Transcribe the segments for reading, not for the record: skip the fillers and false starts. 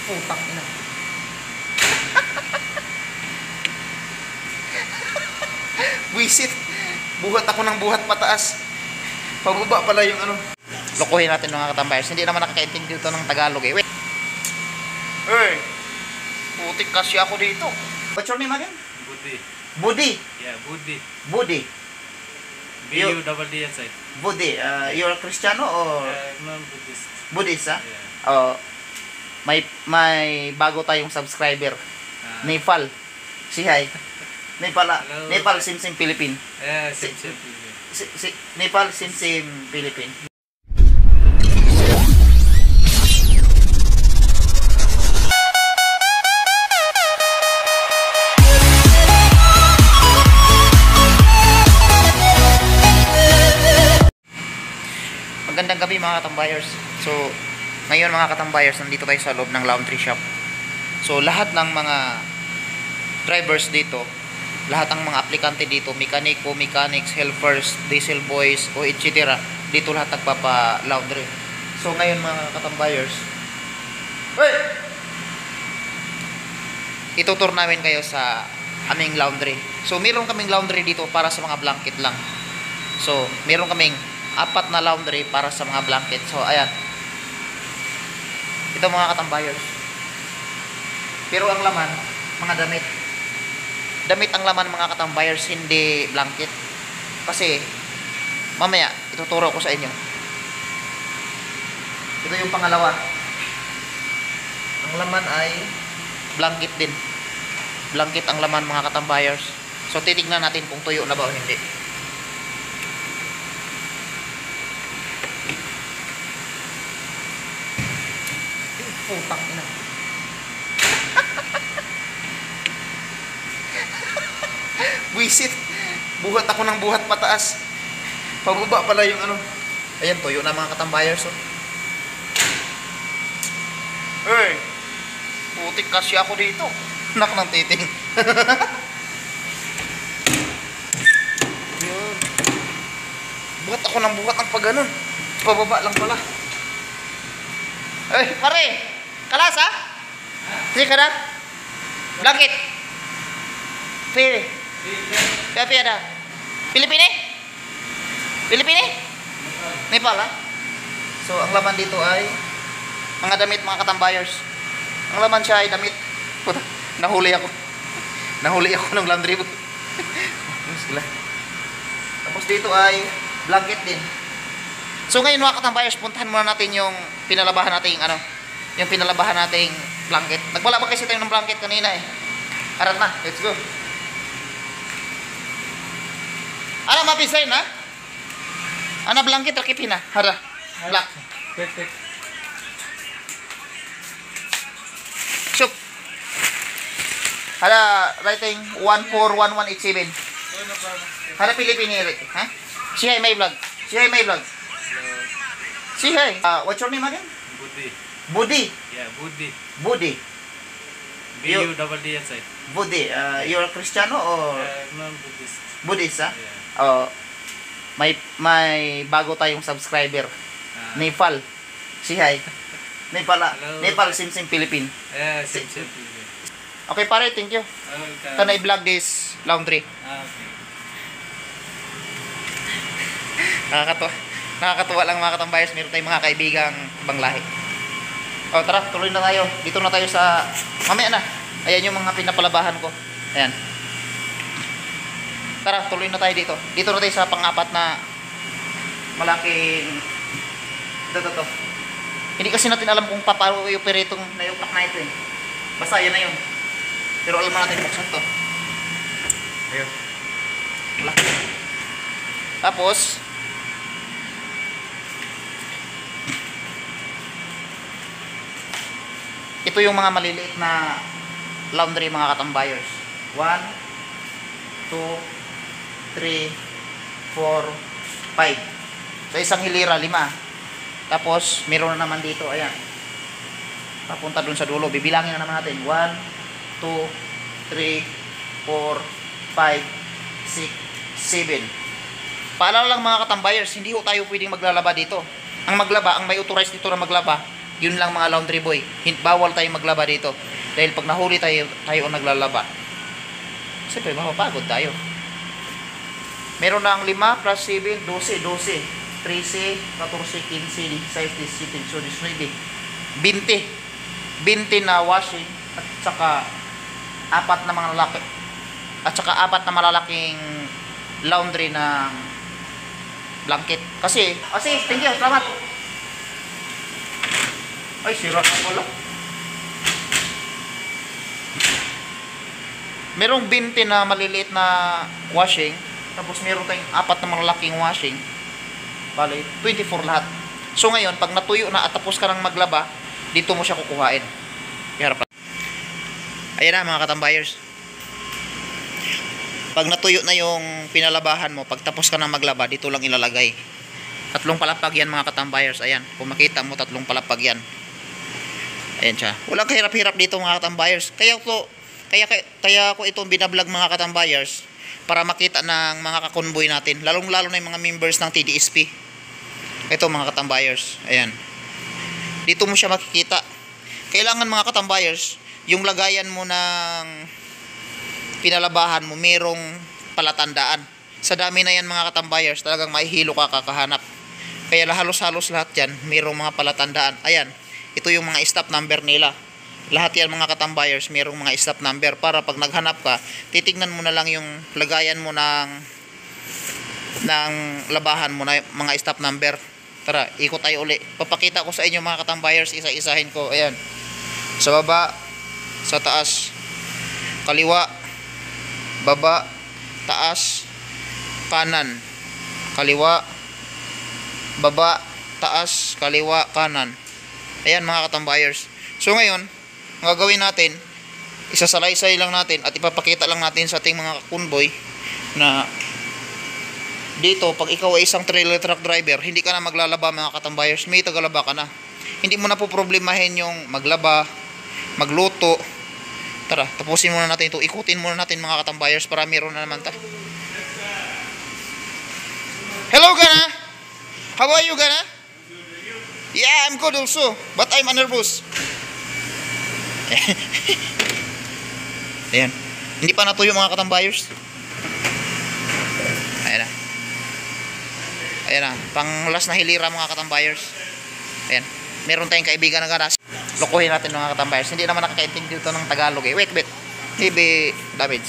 Putang ina. Wisit. Buhat ako ng buhat pataas. Pababa pala yung ano. Lokohin natin mga katambayers. Hindi naman nakakaintindi dito ng Tagalog eh. Wait. Hey. Putik kasi ako dito. What's your name again? Budi. Budi. Yeah, Budi. Budi. B-U-D-D inside. Budi. You're a Cristiano or Non-Buddhist. Buddhist, ha? Yeah. May bago tayong subscriber. Nepal. Si hi. Nepal, Hello. Nepal Sim Philippine. Yeah, same. Nepal Sim Philippine. Magandang gabi mga katambayers. So, ngayon mga katambayers, nandito tayo sa loob ng laundry shop. So, lahat ng mga drivers dito, lahat ng mga aplikante dito, mekaniko, mechanics, helpers, diesel boys, o etc. Dito lahat nagpapa-laundry. So, ngayon mga katambayers, itutur namin kayo sa aming laundry. So, meron kaming laundry dito para sa mga blanket lang. So, meron kaming 4 na laundry para sa mga blanket. So, ayan. Ito mga katambayers. Pero ang laman, mga damit. Damit ang laman mga katambayers, hindi blanket. Kasi, mamaya, ituturo ko sa inyo. Ito yung pangalawa. Ang laman ay blanket din. Blanket ang laman mga katambayers. So, titignan natin kung tuyo na ba o hindi. Putang ina. Wisit. Buhat ako ng buhat pataas. Pababa pala yung ano. Ayan, tuyo na mga katambayers. Oh. Hey. Putik kasi ako dito. Nak ng titing. Yun. Buhat ako ng buhat ang pag ganun. Pababa lang pala. Eh, pare. Kalas, ha? Sige ka na? Blanket. Pili. Kaya ada? Pilipine? Pilipine? Nepal, ha? So, ang laman dito ay mga damit mga katambayers. Ang laman siya ay damit. Puta, nahuli ako. Nahuli ako ng laundry. Tapos dito ay blanket din. So ngayon mga katambayers, puntahan muna natin yung pinalabahan nating ano, yung pinalabahan nating blanket. Nagbalaba kasi tayo ng blanket kanina eh. Arat na, let's go. Ana mapisain na? Ana blanket rakipin na. Hara. Black. Perfect. Chup. Hara writing 141187. Hara Pilipini, ha? Si hay may vlog. Si hay may vlog. Si hey, what's your name again? Budi. Budi. Yeah, Budi. Budi. B-U-D-D inside. Budi. You're a Cristiano or Non-Buddhist. Buddhist, ha? Yeah. May bago tayong subscriber. Nepal. Si hi. Nepal, Hello. Nepal Sim Philippine. Yeah, same. Okay pare, thank you. Okay. Can I vlog this laundry? Okay. Nakakatuwa lang mga katambayers, meron tayong mga kaibigang ibang lahi. O tara, tuloy na tayo. Dito na tayo sa, mamaya na. Ayan yung mga pinapalabahan ko. Ayan. Tara, tuloy na tayo dito. Dito na tayo sa pang-4 na malaking ito. Hindi kasi natin alam kung paano i-operate itong nayupak na ito eh. Basta yan na yun. Pero alam natin buksan to. Ayun. Laki. Tapos ito yung mga maliliit na laundry mga katambayers. 1, 2, 3, 4, 5. Sa isang hilira, 5. Tapos, meron na naman dito, ayan. Papunta dun sa dulo. Bibilangin na naman natin. 1, 2, 3, 4, 5, 6, 7. Paalala lang mga katambayers, hindi ho tayo pwedeng maglalaba dito. Ang maglaba, ang may authorized dito na maglaba, Yun lang mga laundry boy. Bawal tayo maglaba dito. Dahil pag nahuli tayo ang naglalaba, siyempre mapapagod tayo. Meron na ang 5 plus 7, 12, 13, 14, 15, 16, 17, 20 na washing at saka 4 na mga lalaki. At saka 4 na malalaking laundry ng blanket. Kasi, thank you, salamat. Ay, sira na pala. Merong 20 na maliliit na washing. Tapos meron tayong 4 na malalaking washing. Bale, 24 lahat. So ngayon, pag natuyo na at tapos ka nang maglaba, dito mo siya kukuhain. Iharap. Ayan na mga katambayers. Pag natuyo na yung pinalabahan mo, pag tapos ka nang maglaba, dito lang ilalagay. 3 palapag yan mga katambayers. Ayan, kung makita mo 3 palapag yan. Ayan siya. Walang kahirap-hirap dito mga katambayers. Kaya ko itong binablog mga katambayers para makita ng mga kakonboy natin. Lalong-lalo na yung mga members ng TDSP. Ito mga katambayers. Ayan. Dito mo siya makikita. Kailangan mga katambayers, yung lagayan mo ng pinalabahan mo, merong palatandaan. Sa dami na yan mga katambayers, talagang maihilo ka kakahanap. Kaya halos-halos lahat yan, merong mga palatandaan. Ayan. Ito yung mga stop number nila. Lahat yan mga katambayers, mayroong mga stop number para pag naghanap ka, titignan mo na lang yung lagayan mo ng labahan mo na mga stop number. Tara, ikot tayo uli. Papakita ko sa inyo mga katambayers, isa-isahin ko. Ayan. Sa baba, sa taas, kaliwa, baba, taas, kanan, kaliwa, baba, taas, kaliwa, kanan. Ayan mga katambayers. So ngayon, ang gagawin natin, isasalaysay lang natin at ipapakita lang natin sa ating mga kakonboy na dito, pag ikaw ay isang trailer truck driver, hindi ka na maglalaba mga katambayers, may tagalaba ka na. Hindi mo na po problemahin yung maglaba, magluto. Tara, tapusin muna natin ito. Ikutin muna natin mga katambayers para meron na naman ta. Hello Gana! How are you Gana? Yeah, I'm good also, but I'm nervous. Ayan. Hindi pa natuyo mga katambayers. Ayan na. Ayan na. Pang last na hilira mga katambayers. Ayan. Meron tayong kaibigan na ganas. Lokohin natin mga katambayers. Hindi naman nakakaintindi dito ng Tagalog eh. Wait. Heavy damage.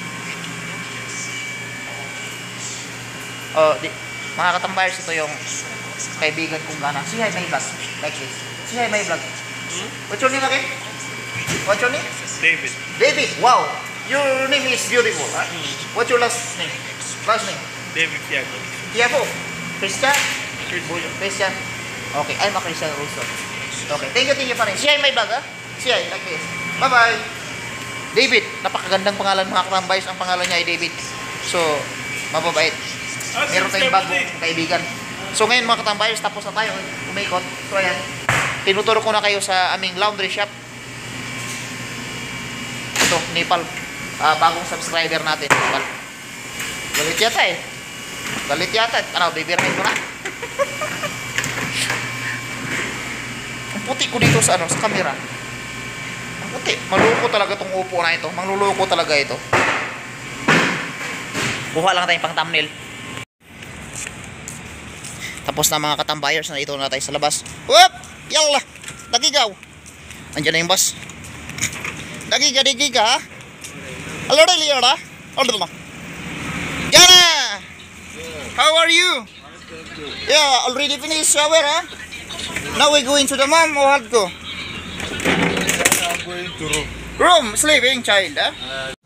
Mga katambayers, ito yung kaibigan kong gana. Say hi my vlog. Like this. Say hi my vlog. What's your name again? What's your name? David. David. Wow. Your name is beautiful. Huh? What's your last name? Last name? David Tiago. Tiago. Christian? Christian. Okay. I'm a Christian also. Okay. Thank you pa rin. Say hi my vlog. Ha? Say hi. Like this. Bye-bye. David. Napakagandang pangalan mga katambayos. Ang pangalan niya ay David. So, mababait. Meron tayong bagong kaibigan. So ngayon mga katambayos, tapos na tayo umikot. So ayan, tinuturo ko na kayo sa aming laundry shop. Ito, Nepal. Bagong subscriber natin, Nepal. Galit yata eh. Galit yata. Ano, bibirahin ko na. Ang puti ko dito sa sa camera. Ang puti. Maluloko talaga tong upo na ito. Mangluloko talaga ito. Kuha lang tayong pang thumbnail. Tapos na mga katambayers, na ito na tayo sa labas. Whoop! Yalla! Dagigaw! Andiyan na yung bus. Dagiga ha? Hello, Liora. Hello. Gana! How are you? Yeah, already finished shower, huh? Now we going to the mom or hard go? I'm going to room. Room, sleeping child, huh?